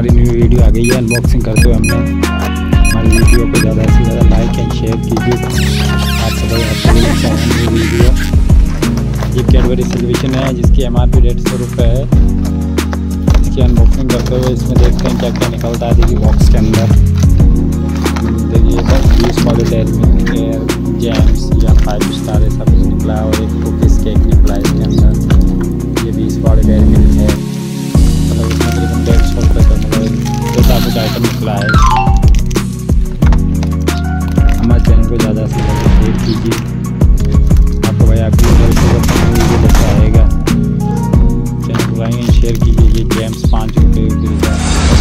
हमारी new video आ गई है। अनबॉक्सिंग करते हुए हमने हमारी वीडियो को ज़्यादा से ज़्यादा लाइक एंड शेयर कीजिए। आप सभी न्यू वीडियो। ये कैडबरी सिल्वेशन है जिसकी MRP 150 रुपये है। इसकी अनबॉक्सिंग करते हुए इसमें देखते हैं क्या क्या निकलता है। देखिए बॉक्स के अंदर देखिए 20 वाले डेयरी मिल्क एयर जैम्स या 5 स्टार ऐसा कुछ निकला है और एक कुकीज़ केक निकला है इसके अंदर। ये 20 वाले डेयरी मिल्क है, मतलब इसमें तकरीबन 150 रुपये का मतलब ऐसा कुछ आइटम निकला है। हमारे चैनल को ज़्यादा से ज़्यादा शेयर कीजिए। आपको भाई आपकी वीडियो लेकर आएगा। चैनल को लाइक एंड शेयर कीजिए। ये जैम्स 5 रुपये का